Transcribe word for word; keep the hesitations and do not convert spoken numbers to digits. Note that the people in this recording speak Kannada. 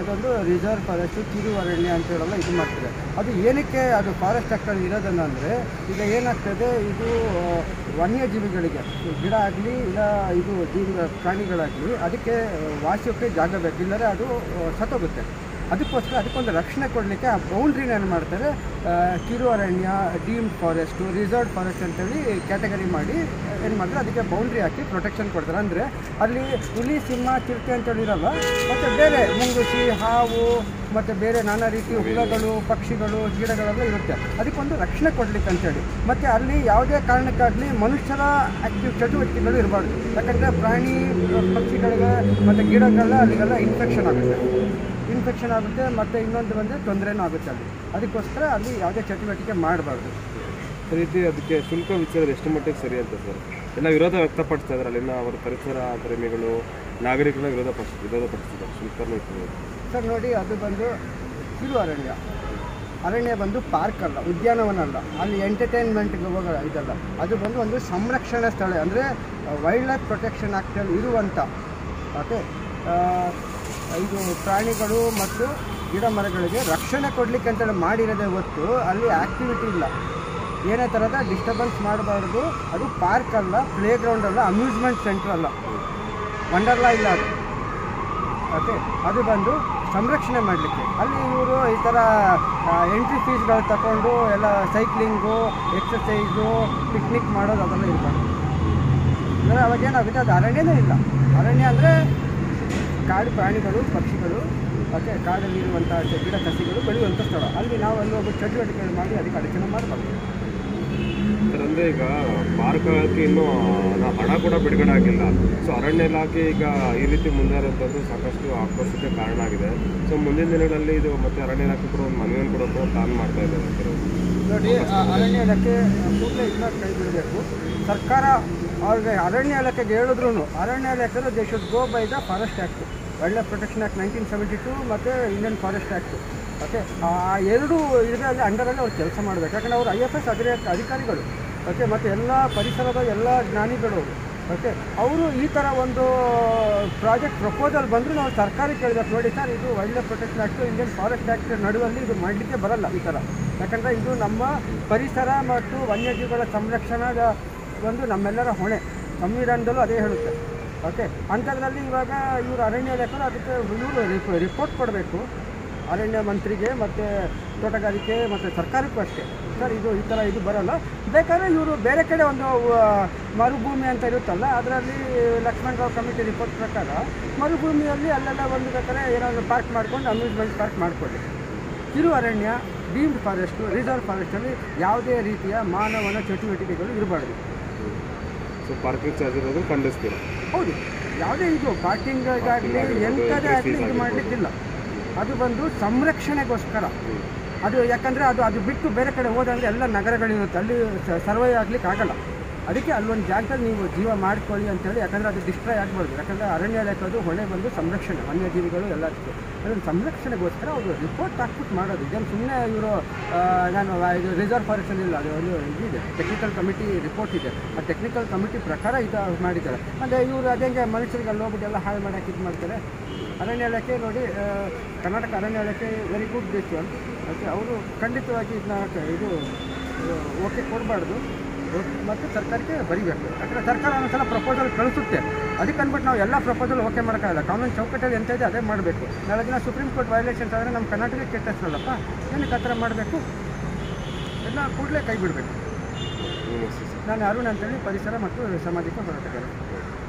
ಅದೊಂದು ರಿಸರ್ವ್ ಫಾರೆಸ್ಟು ಕಿರು ಅರಣ್ಯ ಅಂತ ಹೇಳಲ್ಲ ಇದು ಮಾಡ್ತಾರೆ. ಅದು ಏನಕ್ಕೆ ಅದು ಫಾರೆಸ್ಟ್ ಆ್ಯಕ್ಟಲ್ಲಿ ಇರೋದನ್ನಂದರೆ ಈಗ ಏನಾಗ್ತದೆ, ಇದು ವನ್ಯಜೀವಿಗಳಿಗೆ ಗಿಡ ಆಗಲಿ ಇಲ್ಲ ಇದು ಜೀವಿ ಪ್ರಾಣಿಗಳಾಗಲಿ ಅದಕ್ಕೆ ವಾಸಿಯೋಕ್ಕೆ ಜಾಗ ಬೇಕು, ಇಲ್ಲದ್ರೆ ಅದು ಸತ್ತೋಗುತ್ತೆ. ಅದಕ್ಕೋಸ್ಕರ ಅದಕ್ಕೊಂದು ರಕ್ಷಣೆ ಕೊಡಲಿಕ್ಕೆ ಆ ಬೌಂಡ್ರಿನ ಏನು ಮಾಡ್ತಾರೆ, ಕಿರು ಅರಣ್ಯ, ಡೀಮ್ಡ್ ಫಾರೆಸ್ಟು, ರಿಸರ್ವ್ ಫಾರೆಸ್ಟ್ ಅಂತೇಳಿ ಕ್ಯಾಟಗರಿ ಮಾಡಿ ಏನು ಮಾಡ್ತಾರೆ, ಅದಕ್ಕೆ ಬೌಂಡ್ರಿ ಹಾಕಿ ಪ್ರೊಟೆಕ್ಷನ್ ಕೊಡ್ತಾರೆ. ಅಂದರೆ ಅಲ್ಲಿ ಹುಲಿ, ಸಿಂಹ, ಚಿರತೆ ಅಂತೇಳಿ ಇರಲ್ಲ, ಮತ್ತು ಬೇರೆ ಮುಂಗುಸಿ, ಹಾವು ಮತ್ತು ಬೇರೆ ನಾನಾ ರೀತಿ ಹುಳಗಳು, ಪಕ್ಷಿಗಳು, ಗಿಡಗಳೆಲ್ಲ ಇರುತ್ತೆ. ಅದಕ್ಕೊಂದು ರಕ್ಷಣೆ ಕೊಡಲಿಕ್ಕೆ ಅಂತೇಳಿ. ಮತ್ತು ಅಲ್ಲಿ ಯಾವುದೇ ಕಾರಣಕ್ಕಾಗಲಿ ಮನುಷ್ಯರ ಆ್ಯಕ್ಟಿವ್ ಚಟುವಟಿಕೆಗಳು ಇರಬಾರ್ದು. ಯಾಕಂದರೆ ಪ್ರಾಣಿ ಪಕ್ಷಿಗಳಿಗೆ ಮತ್ತು ಗಿಡಗಳ ಅಲ್ಲಿಗೆಲ್ಲ ಇನ್ಫೆಕ್ಷನ್ ಆಗುತ್ತೆ ಇನ್ಫೆಕ್ಷನ್ ಆಗುತ್ತೆ ಮತ್ತು ಇನ್ನೊಂದು ಬಂದರೆ ತೊಂದರೆನೂ ಆಗುತ್ತೆ ಅಲ್ಲಿ. ಅದಕ್ಕೋಸ್ಕರ ಅಲ್ಲಿ ಯಾವುದೇ ಚಟುವಟಿಕೆ ಮಾಡಬಾರ್ದು. ಈ ರೀತಿ ಅದಕ್ಕೆ ಶುಲ್ಕ ವಿಚಾರ ಎಷ್ಟು ಮಟ್ಟಿಗೆ ಸರಿ ಅಂತ ಸರ್? ಎಲ್ಲ ವಿರೋಧ ವ್ಯಕ್ತಪಡಿಸ್ತಾ ಇದ್ದಾರೆ ಅಲ್ಲಿನ ಅವರ ಪರಿಸರ ಪ್ರೇಮಿಗಳು, ನಾಗರಿಕರ ವಿರೋಧ ಪಡಿಸ್ ವಿರೋಧ ಪಡಿಸ್ತಿದ್ದಾರೆ ಶುಲ್ಕನೂ ಇರ್ತದೆ ಸರ್. ನೋಡಿ, ಅದು ಬಂದು ಕಿರು ಅರಣ್ಯ. ಅರಣ್ಯ ಬಂದು ಪಾರ್ಕ್ ಅಲ್ಲ, ಉದ್ಯಾನವನ ಅಲ್ಲ, ಅಲ್ಲಿ ಎಂಟರ್ಟೈನ್ಮೆಂಟ್ಗೆ ಹೋಗೋ ಇದಲ್ಲ. ಅದು ಬಂದು ಒಂದು ಸಂರಕ್ಷಣಾ ಸ್ಥಳ, ಅಂದರೆ ವೈಲ್ಡ್ ಲೈಫ್ ಪ್ರೊಟೆಕ್ಷನ್ ಆ್ಯಕ್ಟಲ್ಲಿ ಇರುವಂಥ ಓಕೆ ಇದು ಪ್ರಾಣಿಗಳು ಮತ್ತು ಗಿಡ ಮರಗಳಿಗೆ ರಕ್ಷಣೆ ಕೊಡಲಿಕ್ಕೆ ಅಂತೇಳಿ ಮಾಡಿರೋದೇ ಹೊತ್ತು ಅಲ್ಲಿ ಆ್ಯಕ್ಟಿವಿಟಿ ಇಲ್ಲ, ಏನೇ ಥರದ ಡಿಸ್ಟರ್ಬೆನ್ಸ್ ಮಾಡಬಾರ್ದು. ಅದು ಪಾರ್ಕ್ ಅಲ್ಲ, ಪ್ಲೇ ಗ್ರೌಂಡ್ ಅಲ್ಲ, ಅಮ್ಯೂಸ್ಮೆಂಟ್ ಸೆಂಟ್ರ್ ಅಲ್ಲ, ವಂಡರ್ಲಾ ಇಲ್ಲ ಅದು ಓಕೆ. ಅದು ಬಂದು ಸಂರಕ್ಷಣೆ ಮಾಡಲಿಕ್ಕೆ ಅಲ್ಲಿ ಇವರು ಈ ಥರ ಎಂಟ್ರಿ ಫೀಸ್ಗಳು ತಗೊಂಡು ಎಲ್ಲ ಸೈಕ್ಲಿಂಗು, ಎಕ್ಸಸೈಸು, ಪಿಕ್ನಿಕ್ ಮಾಡೋದು ಅದೆಲ್ಲ ಇರಬಾರ್ದು. ಅಂದರೆ ಅವಾಗೇನಾಗುತ್ತೆ, ಅದು ಅರಣ್ಯನೇ ಇಲ್ಲ. ಅರಣ್ಯ ಅಂದರೆ ಕಾಡು ಪ್ರಾಣಿಗಳು, ಪಕ್ಷಿಗಳು ಮತ್ತು ಕಾಡಲ್ಲಿರುವಂಥ ಗಿಡ ಸಸಿಗಳು ಬೆಳೆಯುವಂಥ ಸ್ಥಳ. ಅಲ್ಲಿ ನಾವು ಅಲ್ಲಿ ಒಬ್ಬ ಚಟುವಟಿಕೆಗಳು ಮಾಡಿ ಅದಕ್ಕೆ ಅಡಚಣೆ ಮಾಡಬಾರ್ದು ಸರ್. ಅಂದರೆ ಈಗ ಪಾರ್ಕ್ಗೆ ಇನ್ನೂ ಹಣ ಕೂಡ ಬಿಡುಗಡೆ ಆಗಿಲ್ಲ. ಸೊ ಅರಣ್ಯ ಇಲಾಖೆ ಈಗ ಈ ರೀತಿ ಮುಂದಾರುವಂಥದ್ದು ಸಾಕಷ್ಟು ಆಕ್ರೋಶಕ್ಕೆ ಕಾರಣ ಆಗಿದೆ. ಸೊ ಮುಂದಿನ ದಿನಗಳಲ್ಲಿ ಇದು ಮತ್ತೆ ಅರಣ್ಯ ಇಲಾಖೆ ಕೂಡ ಒಂದು ಮನವಿಯನ್ನು ಕೂಡ ಕೂಡ ಪ್ಲಾನ್ ಮಾಡ್ತಾ ಇದ್ದಾರೆ ಸರ್. ನೋಡಿ, ಅರಣ್ಯ ಇಲಾಖೆ ಕೂಡಲೇ ಇದನ್ನ ಕೈ ಬಿಡಬೇಕು. ಸರ್ಕಾರ ಅವ್ರಿಗೆ ಅರಣ್ಯ ಇಲಾಖೆಗೆ ಹೇಳಿದ್ರು ಅರಣ್ಯ ಇಲಾಖೆ they should go by the forest act, wildlife protection act nineteen seventy two ಮತ್ತು ಇಂಡಿಯನ್ ಫಾರೆಸ್ಟ್ ಆ್ಯಕ್ಟು ಓಕೆ. ಆ ಎರಡು ಇದರಲ್ಲಿ ಅಂಡರಲ್ಲಿ ಅವ್ರು ಕೆಲಸ ಮಾಡಬೇಕು. ಯಾಕಂದರೆ ಅವರು ಐ ಎಫ್ ಎಸ್ ಅಗ್ರಿ ಅಧಿಕಾರಿಗಳು ಓಕೆ, ಮತ್ತು ಎಲ್ಲ ಪರಿಸರದ ಎಲ್ಲ ಜ್ಞಾನಿಗಳು ಓಕೆ. ಅವರು ಈ ಥರ ಒಂದು ಪ್ರಾಜೆಕ್ಟ್ ಪ್ರಪೋಸಲ್ ಬಂದರೂ ನಾವು ಸರ್ಕಾರಕ್ಕೆ ಕೇಳಬೇಕು, ನೋಡಿ ಸರ್ ಇದು wildlife protection act, Indian forest act ನಡುವಲ್ಲಿ ಇದು ಮಾಡಲಿಕ್ಕೆ ಬರಲ್ಲ ಈ ಥರ. ಯಾಕಂದರೆ ಇದು ನಮ್ಮ ಪರಿಸರ ಮತ್ತು ವನ್ಯಜೀವಿಗಳ ಸಂರಕ್ಷಣಾದ ಒಂದು ನಮ್ಮೆಲ್ಲರ ಹೊಣೆ, ಸಂವಿಧಾನದಲ್ಲೂ ಅದೇ ಹೇಳುತ್ತೆ ಓಕೆ. ಅಂಥದ್ರಲ್ಲಿ ಇವಾಗ ಇವರು ಅರಣ್ಯ ಇಲಾಖೆ ಅದಕ್ಕೆ ಇವರು ರಿಪೋರ್ಟ್ ಕೊಡಬೇಕು ಅರಣ್ಯ ಮಂತ್ರಿಗೆ ಮತ್ತು ತೋಟಗಾರಿಕೆ ಮತ್ತು ಸರ್ಕಾರಕ್ಕೂ ಅಷ್ಟೇ. ಸರ್ ಇದು ಈ ಥರ ಇದು ಬರೋಲ್ಲ, ಬೇಕಾದ್ರೆ ಇವರು ಬೇರೆ ಕಡೆ ಒಂದು ಮರುಭೂಮಿ ಅಂತ ಇರುತ್ತಲ್ಲ, ಅದರಲ್ಲಿ ಲಕ್ಷ್ಮಣರಾವ್ ಕಮಿಟಿ ರಿಪೋರ್ಟ್ ಪ್ರಕಾರ ಮರುಭೂಮಿಯಲ್ಲಿ ಅಲ್ಲೆಲ್ಲ ಒಂದು ಬೇಕಾದ್ರೆ ಏನಾದರೂ ಪಾರ್ಕ್ ಮಾಡ್ಕೊಂಡು ಅಮ್ಯೂಸ್ಮೆಂಟ್ ಪಾರ್ಕ್ ಮಾಡಿಕೊಳ್ಳಿ. ಕಿರು ಅರಣ್ಯ, ಡೀಮ್ಡ್ ಫಾರೆಸ್ಟು, ರಿಸರ್ವ್ ಫಾರೆಸ್ಟಲ್ಲಿ ಯಾವುದೇ ರೀತಿಯ ಮಾನವನ ಚಟುವಟಿಕೆಗಳು ಇರಬಾರ್ದು. ಸೊ ಪಾರ್ಕಿಂಗ್ ಚಾರ್ಜ್ ಇರೋದು ಖಂಡಿಸ್ತೀರಾ? ಹೌದು, ಯಾವುದೇ ಇದು ಪಾರ್ಕಿಂಗಾಗಲಿ ಎಂಥದೇ ಆಗಲಿ ಇದು ಮಾಡಲಿಕ್ಕಿಲ್ಲ. ಅದು ಬಂದು ಸಂರಕ್ಷಣೆಗೋಸ್ಕರ. ಅದು ಯಾಕಂದರೆ ಅದು ಅದು ಬಿಟ್ಟು ಬೇರೆ ಕಡೆ ಹೋದಂದರೆ ಎಲ್ಲ ನಗರಗಳಿರುತ್ತೆ, ಅಲ್ಲಿ ಸರ್ವೈ ಆಗ್ಲಿಕ್ಕೆ ಆಗಲ್ಲ. ಅದಕ್ಕೆ ಅಲ್ಲೊಂದು ಜಾಗದಲ್ಲಿ ನೀವು ಜೀವ ಮಾಡ್ಕೊಳ್ಳಿ ಅಂತೇಳಿ, ಯಾಕಂದರೆ ಅದು ಡಿಸ್ಟ್ರಾಯ್ ಆಗಬಾರ್ದು. ಯಾಕಂದರೆ ಅರಣ್ಯ ಇಲಾಖೆದು ಹೊಣೆ ಬಂದು ಸಂರಕ್ಷಣೆ, ವನ್ಯಜೀವಿಗಳು ಎಲ್ಲದಕ್ಕೆ ಅದೊಂದು ಸಂರಕ್ಷಣೆಗೋಸ್ಕರ ಅವರು ರಿಪೋರ್ಟ್ ಹಾಕ್ಬಿಟ್ಟು ಮಾಡೋದು. ಇದೇನು ಸುಮ್ಮನೆ ಇವರು ನಾನು ಇದು ರಿಸರ್ವ್ ಫಾರೆಸ್ಟಲ್ಲಿ ಇಲ್ಲ, ಅದು ಒಂದು ಇದಿದೆ, ಟೆಕ್ನಿಕಲ್ ಕಮಿಟಿ ರಿಪೋರ್ಟ್ ಇದೆ, ಆ ಟೆಕ್ನಿಕಲ್ ಕಮಿಟಿ ಪ್ರಕಾರ ಇದು ಮಾಡಿದ್ದಾರೆ. ಅಂದರೆ ಇವರು ಅದೇಗೆ ಮನುಷ್ಯರಿಗೆ ಅಲ್ಲಿ ಹೋಗ್ಬಿಟ್ಟು ಎಲ್ಲ ಹಾಳು ಮಾಡೋಕ್ಕೆ ಇದು ಮಾಡ್ತಾರೆ. ಅರಣ್ಯ ಇಲಾಖೆ ನೋಡಿ, ಕರ್ನಾಟಕ ಅರಣ್ಯ ಇಲಾಖೆ ವೆರಿ ಗುಡ್ ಡಿಸಿಷನ್ ಓಕೆ. ಅವರು ಖಂಡಿತವಾಗಿ ಇದನ್ನ ಇದು ಓಕೆ ಕೊಡಬಾರ್ದು ಮತ್ತು ಸರ್ಕಾರಕ್ಕೆ ಬರೀಬೇಕು. ಯಾಕಂದರೆ ಸರ್ಕಾರ ಒಂದ್ಸಲ ಪ್ರಪೋಸಲ್ ಕಳಿಸುತ್ತೆ, ಅದಕ್ಕೆ ಅಂದ್ಬಿಟ್ಟು ನಾವು ಎಲ್ಲ ಪ್ರಪೋಸಲ್ ಓಕೆ ಮಾಡೋಕ್ಕಾಗಲ್ಲ. ಕಾನೂನು ಚೌಕಟ್ಟಲ್ಲಿ ಎಂತ ಇದೆ ಅದೇ ಮಾಡಬೇಕು. ನಾಳೆ ದಿನ ಸುಪ್ರೀಂ ಕೋರ್ಟ್ ವೈಲೇಷನ್ಸ್ ಆದರೆ ನಮ್ಮ ಕರ್ನಾಟಕಕ್ಕೆ ಕೆಟ್ಟ ಹೆಸರಲ್ಲಪ್ಪ, ಏನಕ್ಕೆ ಆ ಥರ ಮಾಡಬೇಕು, ಎಲ್ಲ ಕೂಡಲೇ ಕೈ ಬಿಡಬೇಕು. ನಾನು ಅರುಣ್ ಅಂತೇಳಿ ಪರಿಸರ ಮತ್ತು ಸಾಮಾಜಿಕ ಹೋರಾಟಗಾರ.